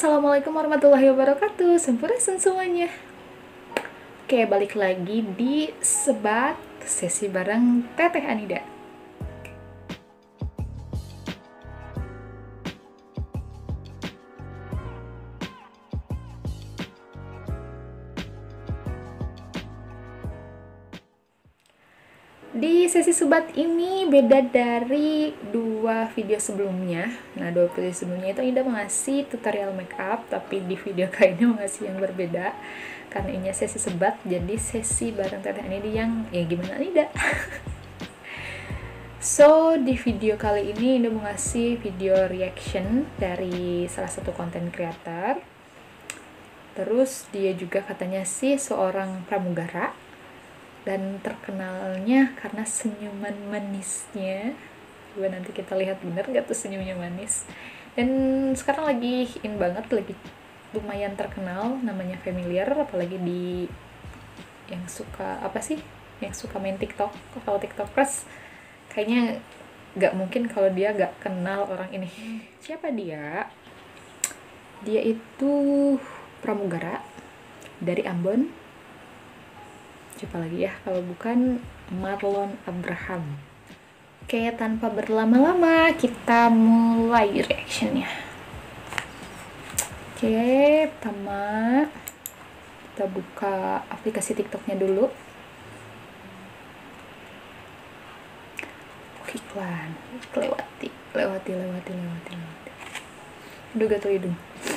Assalamualaikum warahmatullahi wabarakatuh. Sampurasun semuanya. Oke, balik lagi di Sebat sesi bareng Teteh Anida. Di sesi sebat ini beda dari dua video sebelumnya. Nah, dua video sebelumnya itu Ida mengasih tutorial makeup, tapi di video kali ini mengasih yang berbeda. Karena ini sesi sebat, jadi sesi bareng Teteh Anida yang ya gimana Ida. So, di video kali ini Ida mengasih video reaction dari salah satu konten creator. Terus dia juga katanya sih seorang pramugara. Dan terkenalnya karena senyuman manisnya. Coba nanti kita lihat bener gak tuh senyumnya manis. Dan sekarang lagi in banget, lagi lumayan terkenal, namanya familiar, apalagi di yang suka apa sih, yang suka main TikTok. Kalau TikTokers kayaknya gak mungkin kalau dia gak kenal orang ini. Siapa dia? Dia itu pramugara dari Ambon. Siapa lagi ya kalau bukan Marlon Abraham. Oke, tanpa berlama-lama kita mulai reactionnya. Oke, pertama kita buka aplikasi TikToknya dulu. Oke, iklan lewati. Aduh, gatel hidung.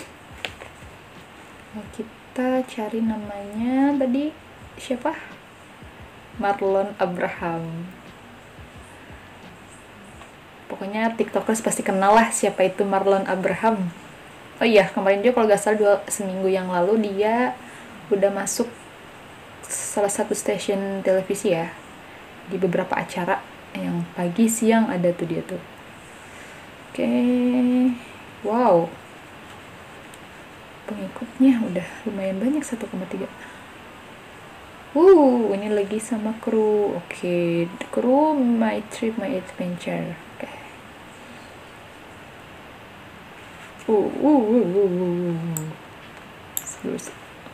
Nah, kita cari namanya tadi siapa? Marlon Abraham. Pokoknya TikTokers pasti kenal lah siapa itu Marlon Abraham. Oh iya, kemarin dia kalau gak salah seminggu yang lalu dia udah masuk salah satu stasiun televisi ya, di beberapa acara yang pagi siang ada tuh dia tuh. Oke, wow, pengikutnya udah lumayan banyak, 1,3. Ini lagi sama kru. Oke, kru My Trip My Adventure. Oke. Terus.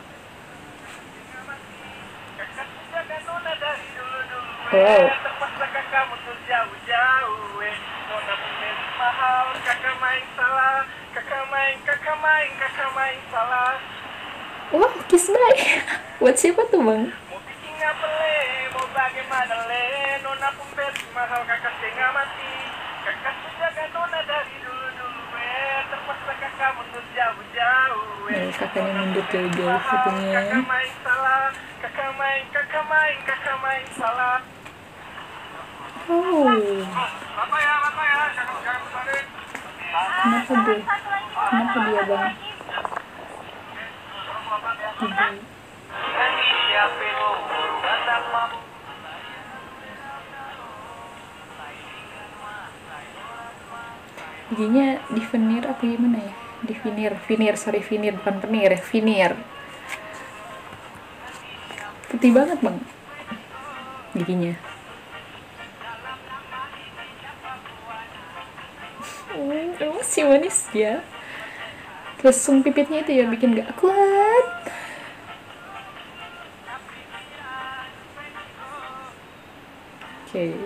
Wow. Wah, kiss bye. Buat siapa tuh, Bang? Kakaknya mundur jauh-jauh katanya. Oh. Kenapa dia Bang? Giginya di veneer apa gimana ya? Di veneer bukan penir ya, veneer. Putih banget Bang giginya. Masih manis ya. Terus pipitnya itu ya bikin gak kuat. Oke.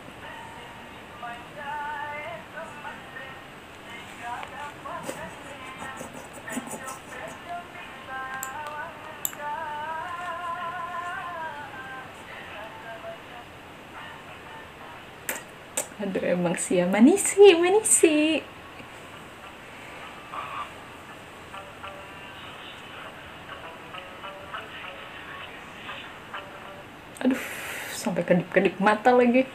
Aduh, emang sih ya, manisi. Aduh, sampai kedip-kedip mata lagi.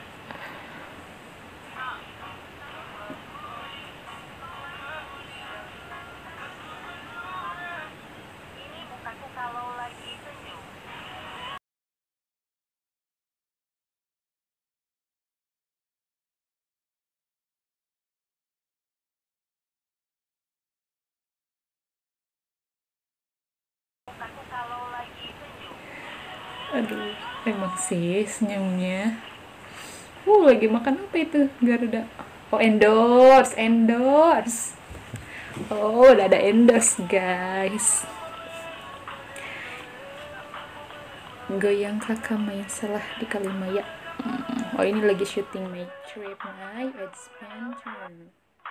Aduh, emang sih senyumnya. Lagi makan apa itu Garuda? Oh, endorse. Oh, udah ada endorse guys. Goyang kakak main salah di Kalimaya. Oh, ini lagi syuting My Trip My Adventure.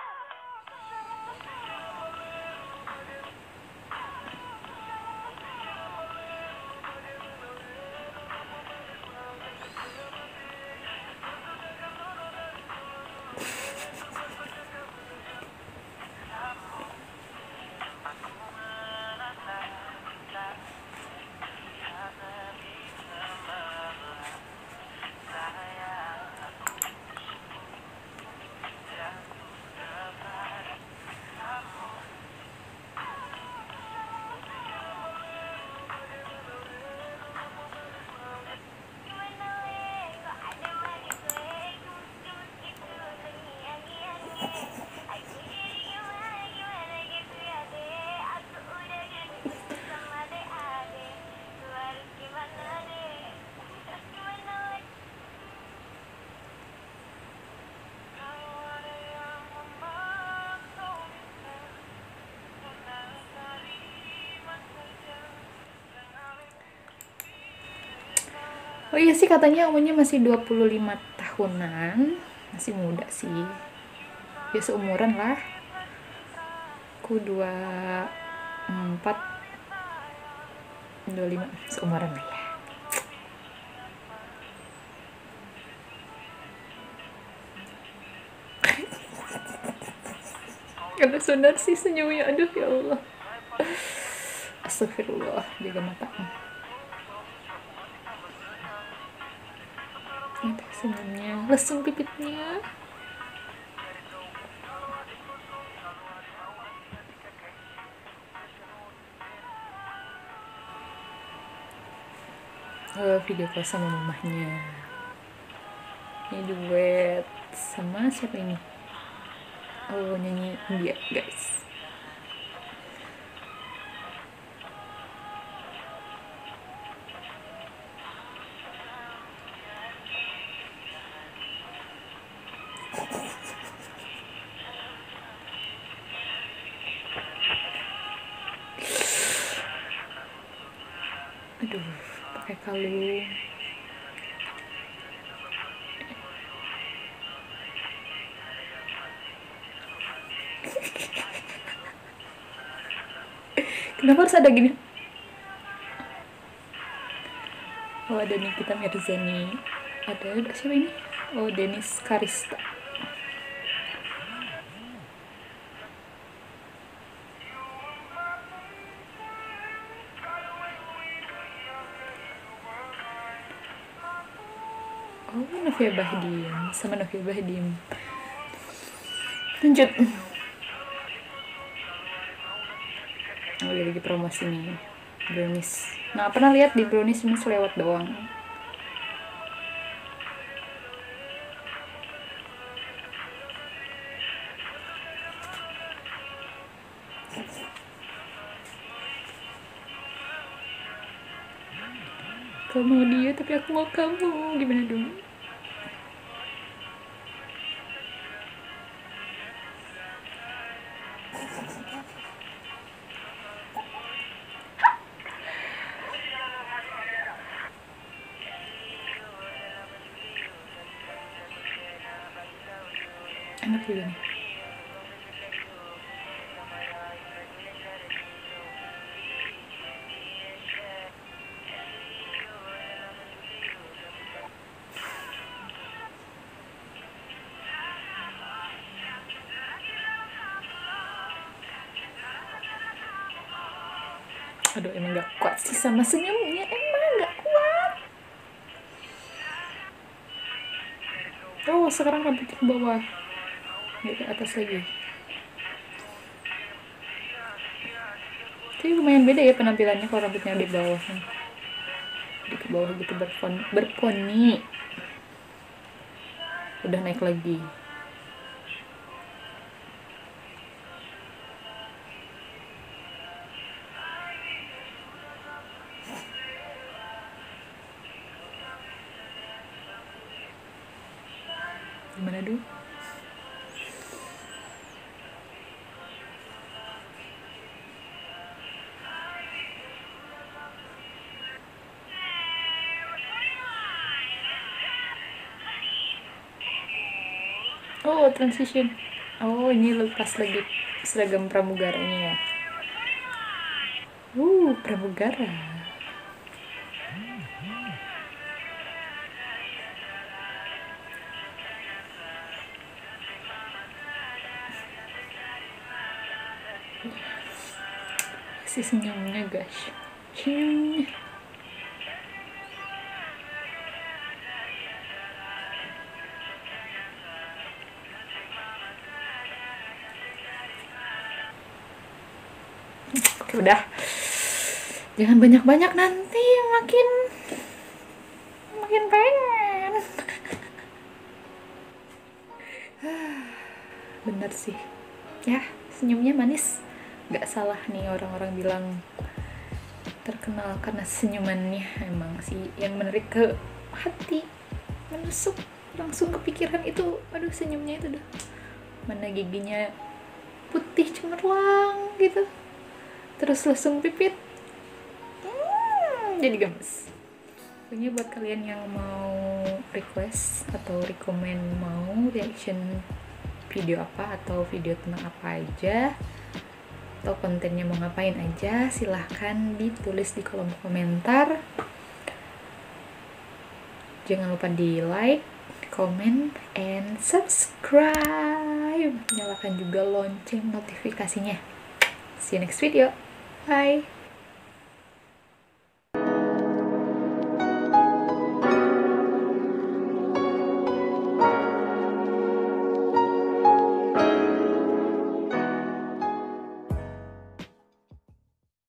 Oh iya sih, katanya umurnya masih 25 tahunan. Masih muda sih. Ya seumuran lah. Aku 24, 25, seumuran lah ya. Karena sonar sih senyumnya, aduh ya Allah. Astagfirullah, jaga mata. Ternyata senyumnya, lesung pipitnya. Video call sama mamahnya. Ini duet sama siapa ini? Oh, nyanyi India guys. Aduh, pakai kalung. Kenapa harus ada gini? Oh, ada Nikita Mirzani. Ada siapa ini? Oh, Denis Karista. Oh, Novia Bahdim sama Novia Bahdim. Lanjut. Oh, lagi promosi nih brownies. Nah, pernah lihat di brownies ini selewat doang. Kamu mau dia tapi aku mau kamu, gimana dong? Enak juga nih. Aduh, emang gak kuat sih sama senyumnya, emang gak kuat. Oh, sekarang rambutnya ke bawah, gak ke atas lagi. Tapi lumayan beda ya penampilannya kalau rambutnya di bawah. Di ke bawah gitu berponi. Udah naik lagi. Gimana dulu? Oh, transition. Oh, ini lepas lagi seragam pramugaranya ya. Pramugara. Si senyumnya guys. Senyumnya. Oke, udah. Jangan banyak-banyak, nanti makin pengen. Bener sih. Ya, senyumnya manis. Gak salah nih orang-orang bilang terkenal karena senyumannya. Emang sih yang menarik ke hati, menusuk langsung ke pikiran itu. Aduh, senyumnya itu dah. Mana giginya putih cemerlang gitu, terus langsung pipit. Jadi gemes. Pokoknya buat kalian yang mau request atau rekomen mau reaction video apa atau video tentang apa aja atau kontennya mau ngapain aja, silahkan ditulis di kolom komentar. Jangan lupa di like, comment, and subscribe. Nyalakan juga lonceng notifikasinya. See you next video. Bye.